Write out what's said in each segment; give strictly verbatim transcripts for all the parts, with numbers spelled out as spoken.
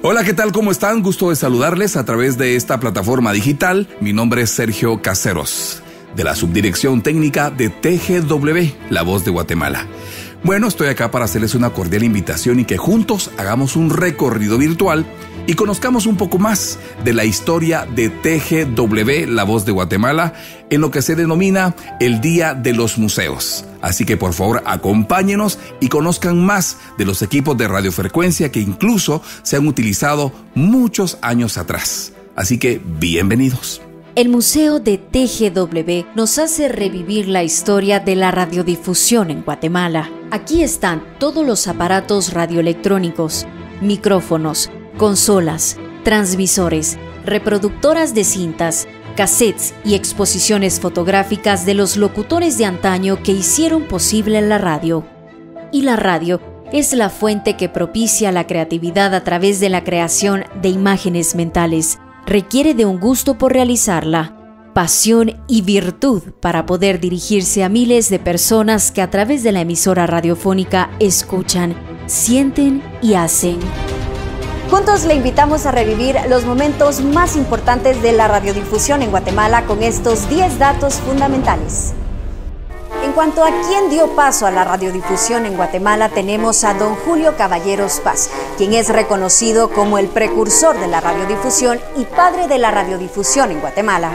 Hola, ¿qué tal? ¿Cómo están? Gusto de saludarles a través de esta plataforma digital. Mi nombre es Sergio Caseros, de la Subdirección Técnica de T G W, La Voz de Guatemala. Bueno, estoy acá para hacerles una cordial invitación y que juntos hagamos un recorrido virtual y conozcamos un poco más de la historia de T G W, La Voz de Guatemala, en lo que se denomina el Día de los Museos. Así que por favor acompáñenos y conozcan más de los equipos de radiofrecuencia que incluso se han utilizado muchos años atrás. Así que bienvenidos. El Museo de T G W nos hace revivir la historia de la radiodifusión en Guatemala. Aquí están todos los aparatos radioelectrónicos, micrófonos, consolas, transmisores, reproductoras de cintas, cassettes y exposiciones fotográficas de los locutores de antaño que hicieron posible la radio. Y la radio es la fuente que propicia la creatividad a través de la creación de imágenes mentales. Requiere de un gusto por realizarla, pasión y virtud para poder dirigirse a miles de personas que a través de la emisora radiofónica escuchan, sienten y hacen. Juntos le invitamos a revivir los momentos más importantes de la radiodifusión en Guatemala con estos diez datos fundamentales. En cuanto a quién dio paso a la radiodifusión en Guatemala, tenemos a don Julio Caballeros Paz, quien es reconocido como el precursor de la radiodifusión y padre de la radiodifusión en Guatemala.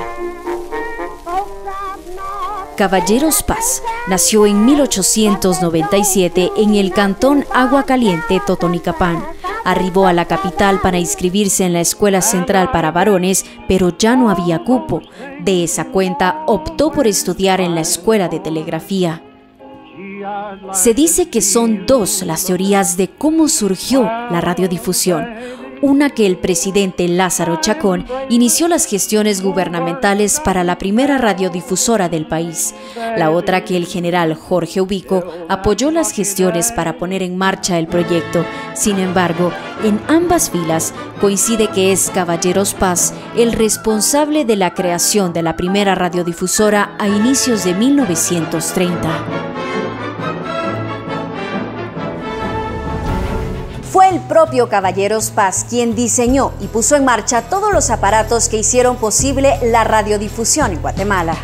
Caballeros Paz nació en mil ochocientos noventa y siete en el cantón Agua Caliente, Totonicapán. Arribó a la capital para inscribirse en la Escuela Central para Varones, pero ya no había cupo. De esa cuenta, optó por estudiar en la Escuela de Telegrafía. Se dice que son dos las teorías de cómo surgió la radiodifusión. Una, que el presidente Lázaro Chacón inició las gestiones gubernamentales para la primera radiodifusora del país. La otra, que el general Jorge Ubico apoyó las gestiones para poner en marcha el proyecto. Sin embargo, en ambas filas coincide que es Caballeros Paz el responsable de la creación de la primera radiodifusora a inicios de mil novecientos treinta. Fue el propio Caballeros Paz quien diseñó y puso en marcha todos los aparatos que hicieron posible la radiodifusión en Guatemala.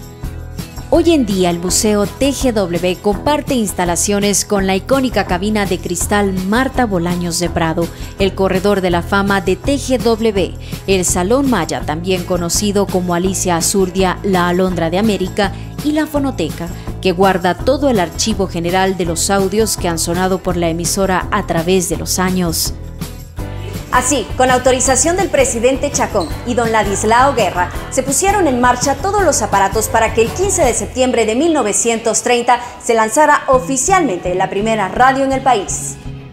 Hoy en día el Museo T G W comparte instalaciones con la icónica cabina de cristal Marta Bolaños de Prado, el corredor de la fama de T G W, el Salón Maya, también conocido como Alicia Azurdia, la Alondra de América, y la Fonoteca, que guarda todo el archivo general de los audios que han sonado por la emisora a través de los años. Así, con autorización del presidente Chacón y don Ladislao Guerra, se pusieron en marcha todos los aparatos para que el quince de septiembre de mil novecientos treinta se lanzara oficialmente la primera radio en el país.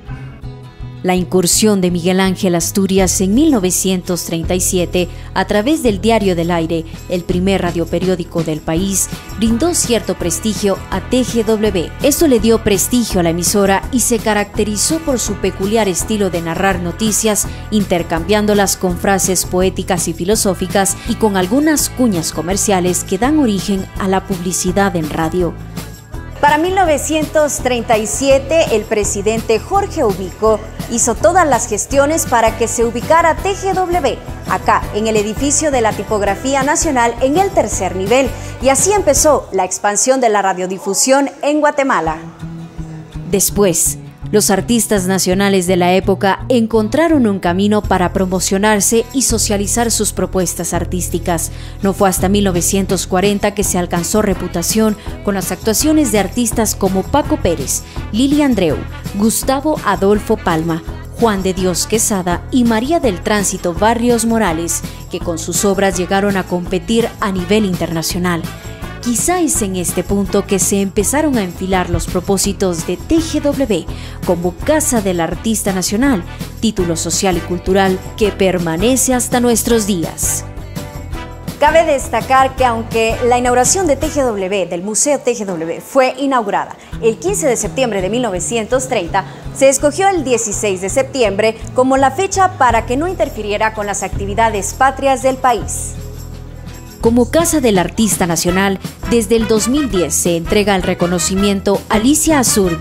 La incursión de Miguel Ángel Asturias en mil novecientos treinta y siete a través del Diario del Aire, el primer radioperiódico del país, brindó cierto prestigio a T G W. Esto le dio prestigio a la emisora y se caracterizó por su peculiar estilo de narrar noticias, intercambiándolas con frases poéticas y filosóficas y con algunas cuñas comerciales que dan origen a la publicidad en radio. Para mil novecientos treinta y siete, el presidente Jorge Ubico hizo todas las gestiones para que se ubicara T G W acá, en el edificio de la Tipografía Nacional, en el tercer nivel, y así empezó la expansión de la radiodifusión en Guatemala. Después, los artistas nacionales de la época encontraron un camino para promocionarse y socializar sus propuestas artísticas. No fue hasta mil novecientos cuarenta que se alcanzó reputación con las actuaciones de artistas como Paco Pérez, Lili Andreu, Gustavo Adolfo Palma, Juan de Dios Quesada y María del Tránsito Barrios Morales, que con sus obras llegaron a competir a nivel internacional. Quizá es en este punto que se empezaron a enfilar los propósitos de T G W como Casa del Artista Nacional, título social y cultural que permanece hasta nuestros días. Cabe destacar que aunque la inauguración de T G W, del Museo T G W, fue inaugurada el quince de septiembre de mil novecientos treinta, se escogió el dieciséis de septiembre como la fecha para que no interfiriera con las actividades patrias del país. Como Casa del Artista Nacional, desde el dos mil diez se entrega el reconocimiento Alicia Azurdia,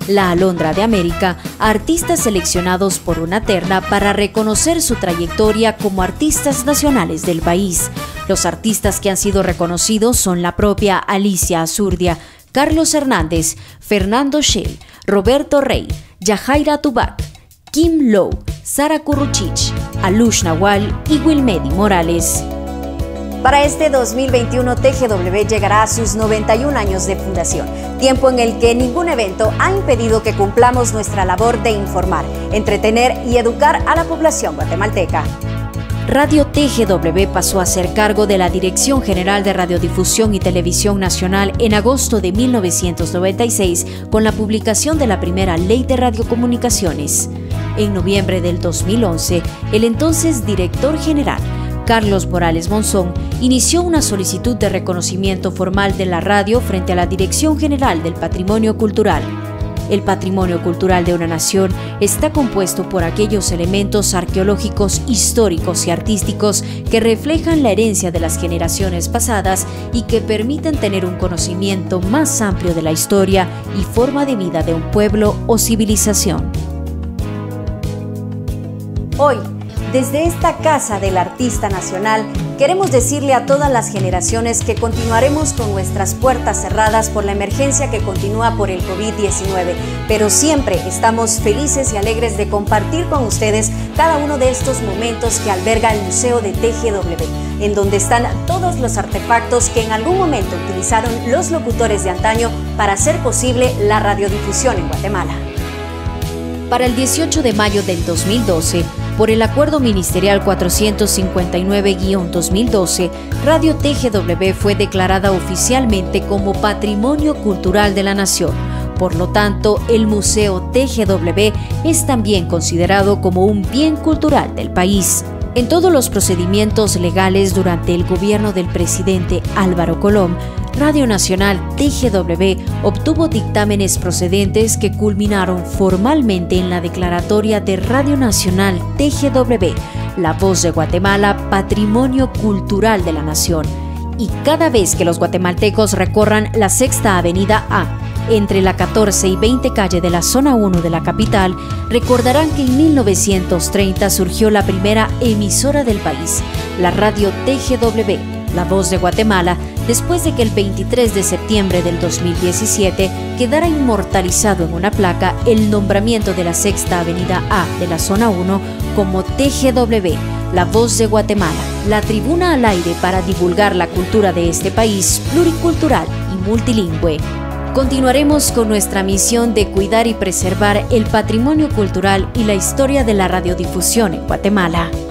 La Alondra de América, a artistas seleccionados por una terna para reconocer su trayectoria como artistas nacionales del país. Los artistas que han sido reconocidos son la propia Alicia Azurdia, Carlos Hernández, Fernando Shell, Roberto Rey, Yajaira Tubac, Kim Lowe, Sara Curruchich, Alush Nawal y Wilmedy Morales. Para este dos mil veintiuno, T G W llegará a sus noventa y un años de fundación, tiempo en el que ningún evento ha impedido que cumplamos nuestra labor de informar, entretener y educar a la población guatemalteca. Radio T G W pasó a ser cargo de la Dirección General de Radiodifusión y Televisión Nacional en agosto de mil novecientos noventa y seis con la publicación de la primera Ley de Radiocomunicaciones. En noviembre del dos mil once, el entonces director general, Carlos Morales Monzón, inició una solicitud de reconocimiento formal de la radio frente a la Dirección General del Patrimonio Cultural. El patrimonio cultural de una nación está compuesto por aquellos elementos arqueológicos, históricos y artísticos que reflejan la herencia de las generaciones pasadas y que permiten tener un conocimiento más amplio de la historia y forma de vida de un pueblo o civilización. Hoy, desde esta Casa del Artista Nacional, queremos decirle a todas las generaciones que continuaremos con nuestras puertas cerradas por la emergencia que continúa por el COVID diecinueve, pero siempre estamos felices y alegres de compartir con ustedes cada uno de estos momentos que alberga el Museo de T G W, en donde están todos los artefactos que en algún momento utilizaron los locutores de antaño para hacer posible la radiodifusión en Guatemala. Para el dieciocho de mayo del dos mil doce, por el Acuerdo Ministerial cuatrocientos cincuenta y nueve guión dos mil doce, Radio T G W fue declarada oficialmente como Patrimonio Cultural de la Nación. Por lo tanto, el Museo T G W es también considerado como un bien cultural del país. En todos los procedimientos legales durante el gobierno del presidente Álvaro Colom, Radio Nacional T G W obtuvo dictámenes procedentes que culminaron formalmente en la declaratoria de Radio Nacional T G W, La Voz de Guatemala, Patrimonio Cultural de la Nación. Y cada vez que los guatemaltecos recorran la Sexta Avenida A, entre la catorce y veinte calle de la zona uno de la capital, recordarán que en mil novecientos treinta surgió la primera emisora del país, la Radio T G W, La Voz de Guatemala, después de que el veintitrés de septiembre del dos mil diecisiete quedara inmortalizado en una placa el nombramiento de la Sexta Avenida A de la zona uno como T G W, La Voz de Guatemala, la tribuna al aire para divulgar la cultura de este país pluricultural y multilingüe. Continuaremos con nuestra misión de cuidar y preservar el patrimonio cultural y la historia de la radiodifusión en Guatemala.